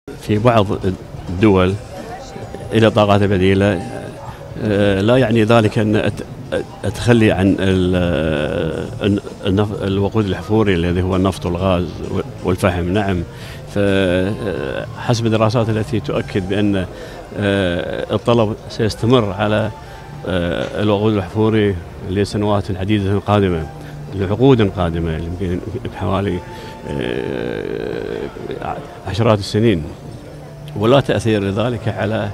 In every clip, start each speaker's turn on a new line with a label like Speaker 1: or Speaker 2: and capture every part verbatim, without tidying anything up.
Speaker 1: في بعض الدول إلى طاقات بديلة، لا يعني ذلك أن التخلي عن الوقود الأحفوري الذي هو النفط والغاز والفحم. نعم، فحسب الدراسات التي تؤكد بأن الطلب سيستمر على الوقود الأحفوري لسنوات عديدة قادمة، لعقود قادمة، يمكن حوالي عشرات السنين، ولا تأثير لذلك على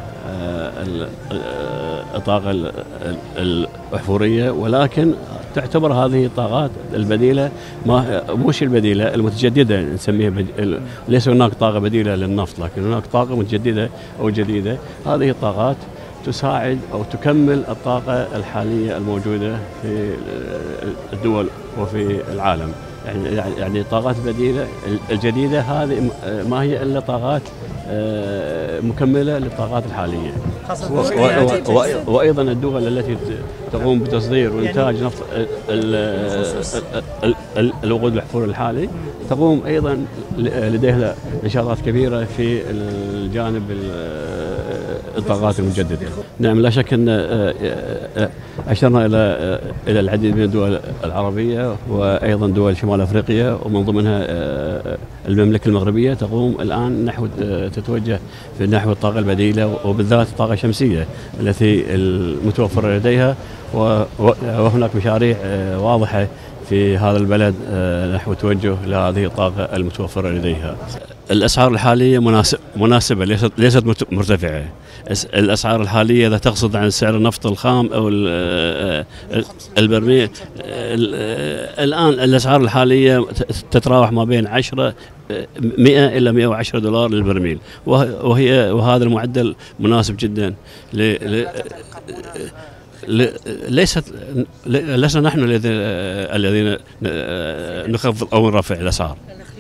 Speaker 1: الطاقة الأحفورية، ولكن تعتبر هذه الطاقات البديلة، ما مش البديلة المتجددة نسميها بديلة. ليس هناك طاقة بديلة للنفط، لكن هناك طاقة متجددة أو جديدة. هذه الطاقات تساعد أو تكمل الطاقة الحالية الموجودة في الدول وفي العالم. يعني يعني الطاقات البديلة الجديدة هذه ما هي إلا طاقات مكملة للطاقات الحالية. وأيضا الدول التي تقوم بتصدير وإنتاج نفط الوقود الأحفوري الحالي تقوم أيضا لديها نشاطات كبيرة في الجانب الطاقات المجددة. نعم، لا شك أن أشرنا إلى إلى العديد من الدول العربية وأيضا دول شمال أفريقيا، ومن ضمنها المملكة المغربية تقوم الآن نحو تتوجه في نحو الطاقة البديلة، وبالذات الطاقة الشمسية التي المتوفرة لديها، وهناك مشاريع واضحة في هذا البلد نحو توجه لهذه الطاقة المتوفرة لديها. الأسعار الحالية مناسب مناسبة، ليست ليست مرتفعة. الأسعار الحالية إذا تقصد عن سعر النفط الخام أو البرميل، الآن الأسعار الحالية تتراوح ما بين عشرة مئة إلى مئة وعشرة دولار للبرميل، وهي وهذا المعدل مناسب جدا. ليست لسنا نحن الذين نخفض أو نرفع الأسعار.